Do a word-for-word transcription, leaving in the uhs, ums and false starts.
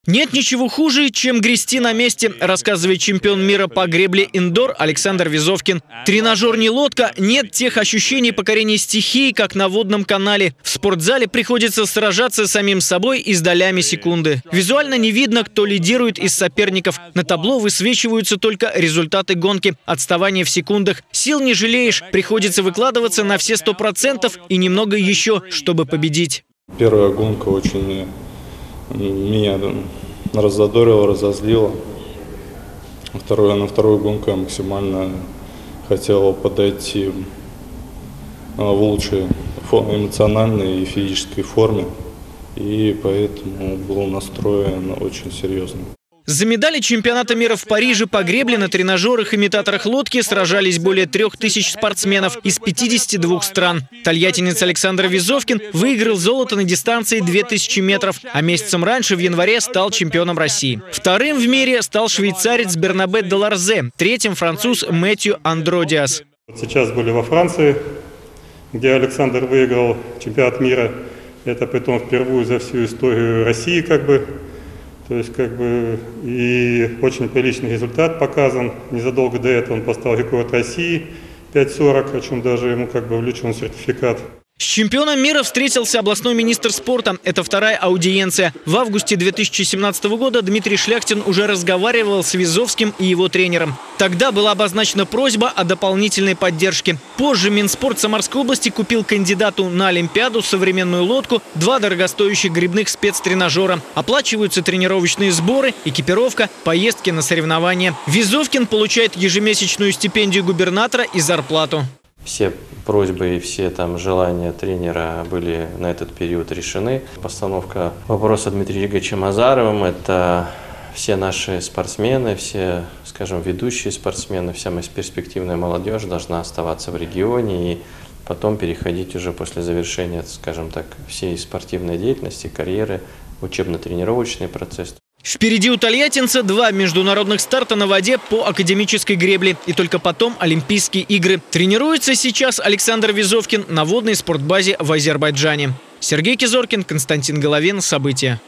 Нет ничего хуже, чем грести на месте, рассказывает чемпион мира по гребле индор Александр Визовкин. Тренажер не лодка, нет тех ощущений покорения стихии, как на водном канале. В спортзале приходится сражаться с самим собой и с долями секунды. Визуально не видно, кто лидирует из соперников. На табло высвечиваются только результаты гонки. Отставание в секундах. Сил не жалеешь, приходится выкладываться на все сто процентов и немного еще, чтобы победить. Первая гонка очень меня раззадорила, разозлила. Второе, на вторую гонку я максимально хотел подойти в лучшей эмоциональной и физической форме. И поэтому был настроен очень серьезно. За медали чемпионата мира в Париже по гребле на тренажерах-имитаторах лодки сражались более трех тысяч спортсменов из пятидесяти двух стран. Тольяттинец Александр Визовкин выиграл золото на дистанции две тысячи метров, а месяцем раньше, в январе, стал чемпионом России. Вторым в мире стал швейцарец Бернабе де Ларзе, третьим француз Мэтью Андродиас. Сейчас были во Франции, где Александр выиграл чемпионат мира. Это притом впервые за всю историю России, как бы. То есть, как бы, и очень приличный результат показан. Незадолго до этого он поставил рекорд России пять сорок, о чем даже ему как бы вручен сертификат. С чемпионом мира встретился областной министр спорта. Это вторая аудиенция. В августе две тысячи семнадцатого года Дмитрий Шляхтин уже разговаривал с Визовским и его тренером. Тогда была обозначена просьба о дополнительной поддержке. Позже Минспорт Самарской области купил кандидату на Олимпиаду современную лодку, два дорогостоящих гребных спецтренажера. Оплачиваются тренировочные сборы, экипировка, поездки на соревнования. Визовкин получает ежемесячную стипендию губернатора и зарплату. Все просьбы и все там желания тренера были на этот период решены. Постановка вопроса Дмитрием Игоревичем Азаровым – это все наши спортсмены, все, скажем, ведущие спортсмены, вся моя перспективная молодежь должна оставаться в регионе и потом переходить уже после завершения, скажем так, всей спортивной деятельности, карьеры, учебно-тренировочный процесс. Впереди у тольяттинца два международных старта на воде по академической гребле. И только потом Олимпийские игры. Тренируется сейчас Александр Визовкин на водной спортбазе в Азербайджане. Сергей Кизоркин, Константин Головин. События.